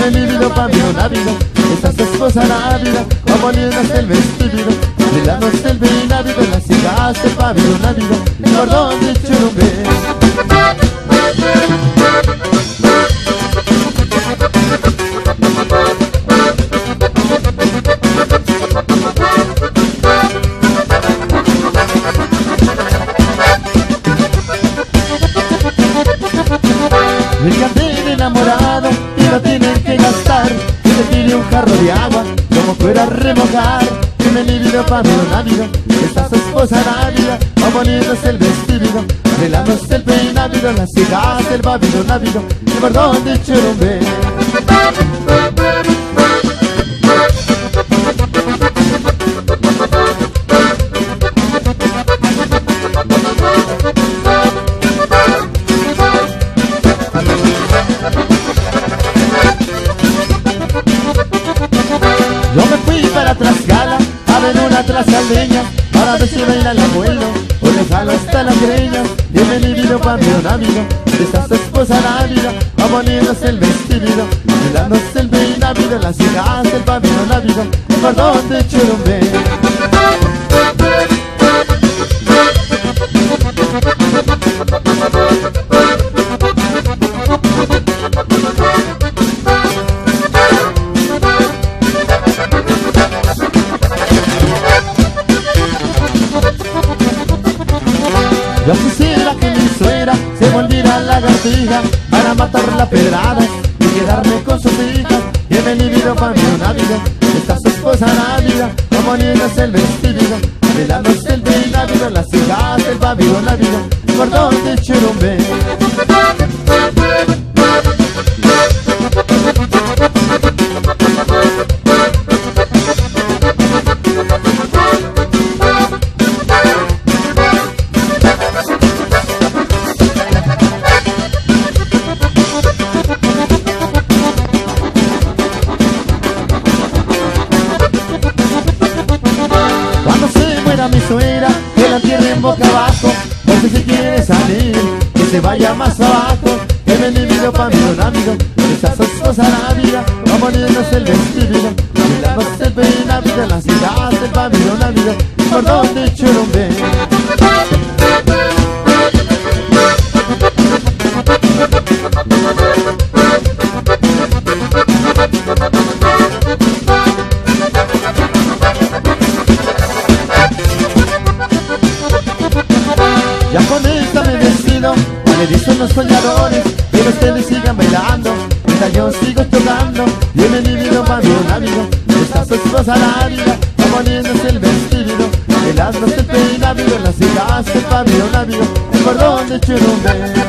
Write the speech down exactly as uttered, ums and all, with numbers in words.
Bienvenido pa' mi Navido, esta es tu esposa Navido, va poniéndose el vestido, bailándose el Navido, las hijas del pabellón Navido, el cordón de Churumbe. El candel enamorado y no tienen que gastar, y le pide un jarro de agua como fuera a remojar. Bienvenido pa' mi Navido, esta es su esposa Navido, va poniéndose el vestido, bailándose el peinado, las hijas del pabellón Navido, el cordón de Churumbe. Yo me fui para Tlaxcala a ver una tlaxcaleña, para ver si baila el abuelo o le jalo hasta las greñas. Bienvenido pa' mi Navido, esta es su esposa Navido, va poniéndose el vestido, bailándose el peinado, las hijas del pabellón Navido, el cordón de Churumbe. Yo quisiera que mi suegra se volviera lagartija para matar la pedrada y quedarme con sus hijas. Bienvenido pa' mi Navido, esta es su esposa Navido, va poniéndose el vestido, bailándose el peinado, las hijas del pabellón Navido, el cordón de Churumbe. Cuando se muera mi suegra, que la entierren boca abajo, porque si quiere salir, que se vaya más abajo. Bienvenido pa' mi Navido, esta es su esposa Navido, va poniéndose el vestido, bailándose el peinado, las hijas del pabellón Navido, el cordón de Churumbe. Ya con esta me despido, me dicen los soñadores, que ustedes sigan bailando, mientras yo sigo tocando. Bienvenido pa' mi Navido, esta es su esposa Navido, va poniéndose el vestido, bailándose el peinado, las hijas del pabellón Navido, el cordón de Churumbe.